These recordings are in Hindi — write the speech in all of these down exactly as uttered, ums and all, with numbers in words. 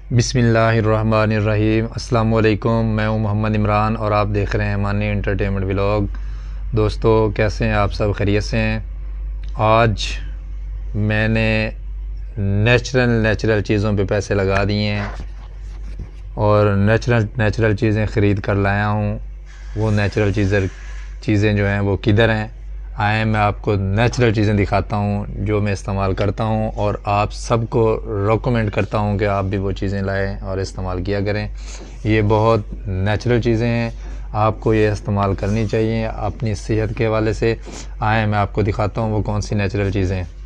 बिस्मिल्लाहिर्रहमानिर्रहीम। अस्सलाम वालेकुम। मैं हूं मोहम्मद इमरान और आप देख रहे हैं मानी एंटरटेनमेंट व्लॉग। दोस्तों, कैसे हैं आप? सब खैरियत से हैं? आज मैंने नेचुरल नेचुरल चीज़ों पे पैसे लगा दिए हैं और नेचुरल नेचुरल चीज़ें ख़रीद कर लाया हूँ। वो नेचुरल चीज़ें चीज़ें जो हैं वो किधर हैं? आए मैं आपको नेचुरल चीज़ें दिखाता हूँ जो मैं इस्तेमाल करता हूँ और आप सबको रेकमेंड करता हूँ कि आप भी वो चीज़ें लाएं और इस्तेमाल किया करें। ये बहुत नेचुरल चीज़ें हैं, आपको ये इस्तेमाल करनी चाहिए अपनी सेहत के हवाले से। आए मैं आपको दिखाता हूँ वो कौन सी नेचुरल चीज़ें हैं।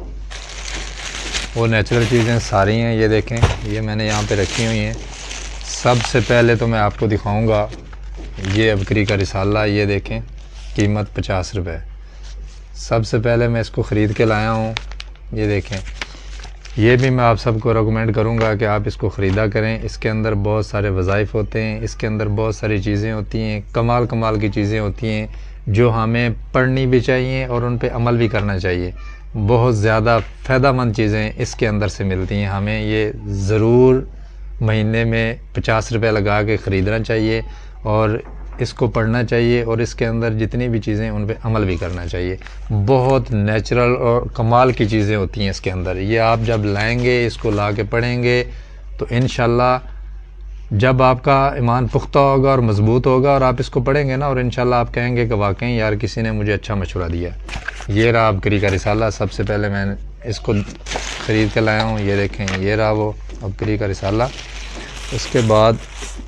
वो नेचुरल चीज़ें सारी हैं, ये देखें, ये मैंने यहाँ पे रखी हुई हैं। सबसे पहले तो मैं आपको दिखाऊँगा ये बकरी का रिसाला। ये देखें, कीमत पचास रुपये। सबसे पहले मैं इसको ख़रीद के लाया हूँ। ये देखें, ये भी मैं आप सबको रेकमेंड करूँगा कि आप इसको ख़रीदा करें। इसके अंदर बहुत सारे वज़ाइफ होते हैं, इसके अंदर बहुत सारी चीज़ें होती हैं, कमाल कमाल की चीज़ें होती हैं जो हमें पढ़नी भी चाहिए और उन पर अमल भी करना चाहिए। बहुत ज़्यादा फ़ायदेमंद चीज़ें इसके अंदर से मिलती हैं। हमें ये ज़रूर महीने में पचास रुपये लगा के ख़रीदना चाहिए और इसको पढ़ना चाहिए और इसके अंदर जितनी भी चीज़ें उन पे अमल भी करना चाहिए। बहुत नेचुरल और कमाल की चीज़ें होती हैं इसके अंदर। ये आप जब लाएंगे, इसको ला के पढ़ेंगे तो इंशाल्लाह जब आपका ईमान पुख्ता होगा और मज़बूत होगा और आप इसको पढ़ेंगे ना, और इंशाल्लाह आप कहेंगे कि वाकई यार किसी ने मुझे अच्छा मशवरा दिया। ये रहा बकरी का रिसाला। सबसे पहले मैं इसको ख़रीद के लाया हूँ। ये देखें, ये रहा वो बकरी का रिसाला। उसके बाद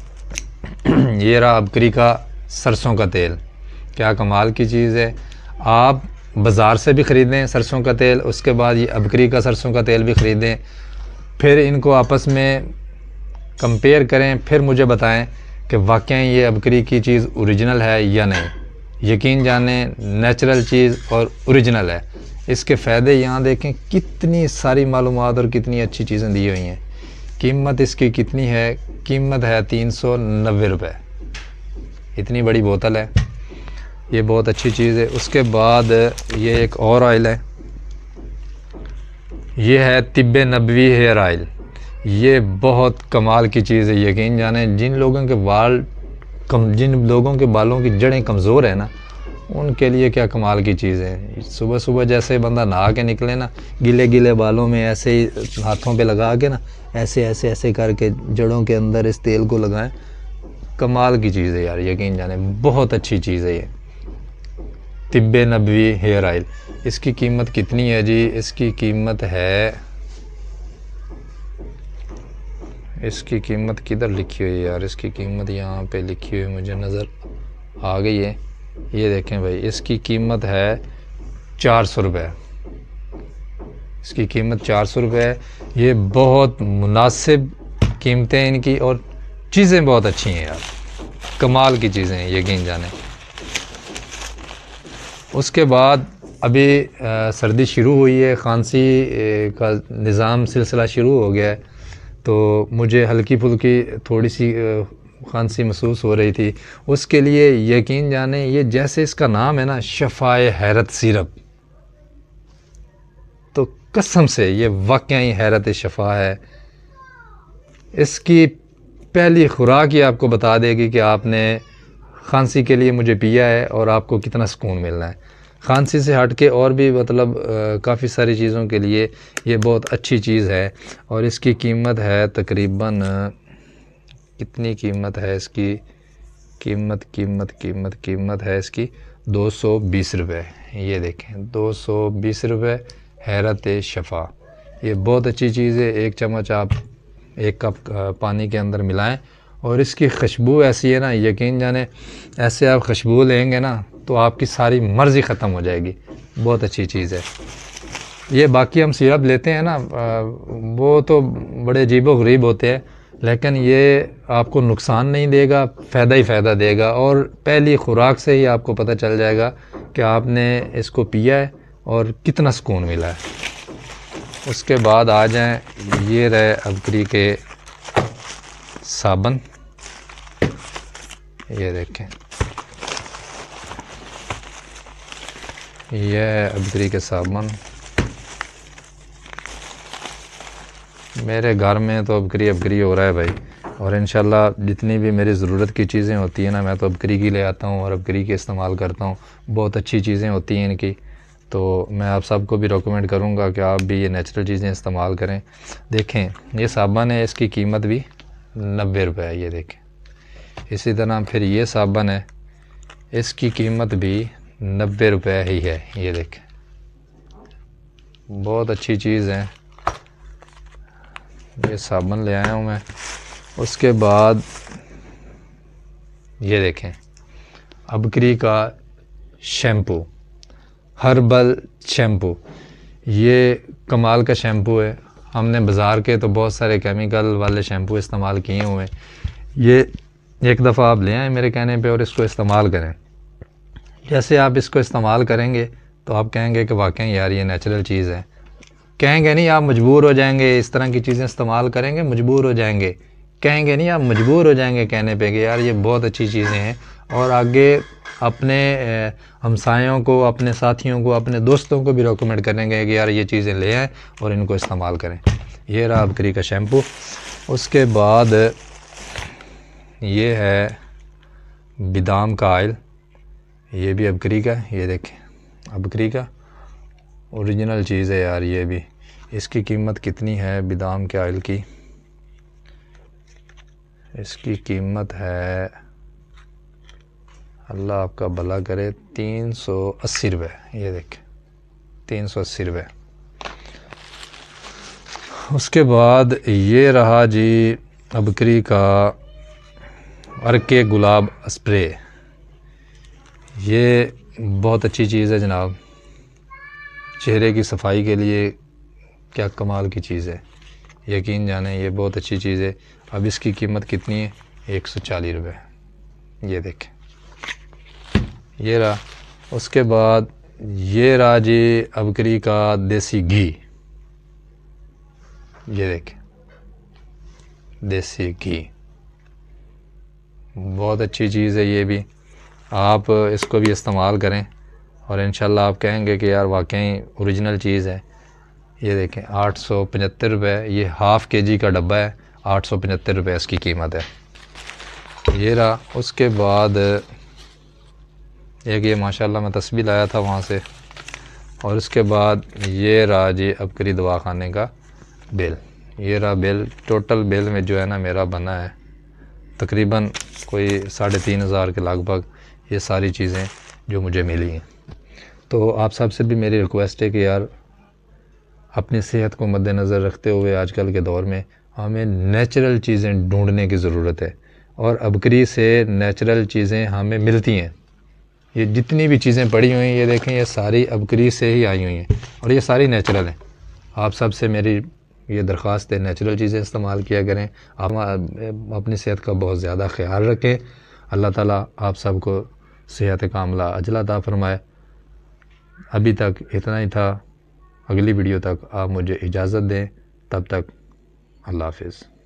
ये रहा बकरी का सरसों का तेल। क्या कमाल की चीज़ है। आप बाज़ार से भी ख़रीदें सरसों का तेल, उसके बाद ये बकरी का सरसों का तेल भी ख़रीदें, फिर इनको आपस में कंपेयर करें, फिर मुझे बताएं कि वाकई ये बकरी की चीज़ ओरिजिनल है या नहीं। यकीन जाने नेचुरल चीज़ और ओरिजिनल है। इसके फ़ायदे यहाँ देखें, कितनी सारी मालूमात और कितनी अच्छी चीज़ें दी हुई हैं। कीमत इसकी कितनी है? कीमत है तीन सौ नब्बे रुपये। इतनी बड़ी बोतल है, ये बहुत अच्छी चीज़ है। उसके बाद ये एक और ऑयल है, ये है तिब्बे नबवी हेयर ऑयल। ये बहुत कमाल की चीज़ है। यकीन जाने जिन लोगों के बाल कम जिन लोगों के बालों की जड़ें कमज़ोर है ना, उनके लिए क्या कमाल की चीज़ है। सुबह सुबह जैसे बंदा नहा के निकले ना, गीले गीले बालों में ऐसे ही हाथों पे लगा के ना, ऐसे ऐसे ऐसे करके जड़ों के अंदर इस तेल को लगाएं। कमाल की चीज़ है यार, यकीन जाने बहुत अच्छी चीज़ है ये तिब्बे नबवी हेयर ऑयल। इसकी कीमत कितनी है जी? इसकी कीमत है, इसकी कीमत किधर लिखी हुई है यार? इसकी कीमत यहाँ पे लिखी हुई मुझे नज़र आ गई है। ये देखें भाई, इसकी कीमत है चार सौ रुपये। इसकी कीमत चार सौ रुपये है। ये बहुत मुनासिब कीमतें हैं इनकी और चीज़ें बहुत अच्छी हैं यार, कमाल की चीज़ें हैं, यकीन जाने। उसके बाद अभी आ, सर्दी शुरू हुई है, खांसी का निज़ाम सिलसिला शुरू हो गया है, तो मुझे हल्की फुल्की थोड़ी सी खांसी महसूस हो रही थी। उसके लिए यकीन जाने, ये जैसे इसका नाम है ना, शफ़ाए हैरत सिरप, तो कसम से ये वाकई हैरत शफ़ा है। इसकी पहली खुराक ही आपको बता देगी कि आपने खांसी के लिए मुझे पिया है और आपको कितना सुकून मिलना है। खांसी से हट के और भी मतलब काफ़ी सारी चीज़ों के लिए ये बहुत अच्छी चीज़ है। और इसकी कीमत है तकरीबन, कितनी कीमत है इसकी? कीमत कीमत कीमत कीमत है इसकी दो सौ बीस रुपये। ये देखें, दो सौ बीस रुपये हैरत शफ़ा। ये बहुत अच्छी चीज़ है। एक चम्मच आप एक कप पानी के अंदर मिलाएं और इसकी खुशबू ऐसी है ना, यकीन जाने ऐसे आप खुशबू लेंगे ना तो आपकी सारी मर्ज़ी ख़त्म हो जाएगी। बहुत अच्छी चीज़ है ये। बाकी हम सिरप लेते हैं ना, वो तो बड़े अजीबो गरीब होते हैं, लेकिन ये आपको नुकसान नहीं देगा, फ़ायदा ही फ़ायदा देगा। और पहली खुराक से ही आपको पता चल जाएगा कि आपने इसको पिया है और कितना सुकून मिला है। उसके बाद आ जाएं, ये रहे बकरी के साबुन। ये देखें, यह है बकरी के साबुन। मेरे घर में तो अबकरी अबकरी हो रहा है भाई, और इंशाल्लाह जितनी भी मेरी ज़रूरत की चीज़ें होती हैं ना, मैं तो अबकरी की ले आता हूँ और अबकरी के इस्तेमाल करता हूँ। बहुत अच्छी चीज़ें होती हैं इनकी, तो मैं आप सबको भी रिकमेंड करूँगा कि आप भी ये नेचुरल चीज़ें इस्तेमाल करें। देखें ये साबुन है, इसकी कीमत भी नब्बे रुपये है, ये देखें। इसी तरह फिर ये साबुन है, इसकी कीमत भी नब्बे रुपये ही है, ये देखें। बहुत अच्छी चीज़ है, ये साबुन ले आया हूँ मैं। उसके बाद ये देखें अबकरी का शैम्पू, हर्बल शैम्पू, ये कमाल का शैम्पू है। हमने बाज़ार के तो बहुत सारे केमिकल वाले शैम्पू इस्तेमाल किए हुए हैं, ये एक दफ़ा आप ले आएँ मेरे कहने पे और इसको इस्तेमाल करें। जैसे आप इसको इस्तेमाल करेंगे तो आप कहेंगे कि वाकई यार ये नेचुरल चीज़ है। कहेंगे नहीं, आप मजबूर हो जाएंगे। इस तरह की चीज़ें इस्तेमाल करेंगे मजबूर हो जाएंगे, कहेंगे नहीं, आप मजबूर हो जाएंगे कहने पे कि यार ये बहुत अच्छी चीज़ें हैं। और आगे अपने हमसायों को, अपने साथियों को, अपने दोस्तों को भी रिकमेंड करेंगे कि यार ये चीज़ें ले आएँ और इनको इस्तेमाल करें। ये रहा अबकरी का शैम्पू। उसके बाद ये है बादाम का ऑयल, ये भी अबकरी का, ये देखें अबकरी का ओरिजिनल चीज़ है यार ये भी। इसकी कीमत कितनी है बादाम के ऑयल की? इसकी कीमत है, अल्लाह आपका भला करे, तीन सौ अस्सी रुपये। ये देखें तीन सौ अस्सी रुपये। उसके बाद ये रहा जी अबकरी का अर्के गुलाब स्प्रे, ये बहुत अच्छी चीज़ है जनाब, चेहरे की सफाई के लिए क्या कमाल की चीज़ है, यकीन जाने ये बहुत अच्छी चीज़ है। अब इसकी कीमत कितनी है? एक सौ चालीस रुपये, ये देखें ये रहा। उसके बाद ये रहा जी अबकरी का देसी घी, ये देखें देसी घी, बहुत अच्छी चीज़ है ये भी। आप इसको भी इस्तेमाल करें और इंशाल्लाह आप कहेंगे कि यार वाकई ओरिजिनल चीज़ है। ये देखें आठ सौ पचहत्तर रुपये, ये हाफ़ के जी का डब्बा है, आठ सौ पचहत्तर रुपये इसकी कीमत है। ये रहा। उसके बाद एक ये माशाल्लाह मैं तस्बीह लाया था वहाँ से। और उसके बाद ये रहा जी अबकरी दवाखाने का बिल, ये रहा बिल। टोटल बिल में जो है ना मेरा बना है तकरीबन कोई साढ़े तीन हज़ार के लगभग, ये सारी चीज़ें जो मुझे मिली हैं। तो आप सब से भी मेरी रिक्वेस्ट है कि यार अपनी सेहत को मद्देनज़र रखते हुए आजकल के दौर में हमें नेचुरल चीज़ें ढूंढने की ज़रूरत है, और अबकरी से नेचुरल चीज़ें हमें मिलती हैं। ये जितनी भी चीज़ें पड़ी हुई हैं ये देखें, ये सारी अबकरी से ही आई हुई हैं और ये सारी नेचुरल हैं। आप सब से मेरी ये दरख्वास्त है, नेचुरल चीज़ें इस्तेमाल किया करें। आप अपनी सेहत का बहुत ज़्यादा ख्याल रखें। अल्लाह ताला आप सबको सेहत कामला अजला अता फरमाए। अभी तक इतना ही था, अगली वीडियो तक आप मुझे इजाज़त दें, तब तक अल्लाह हाफ़िज़।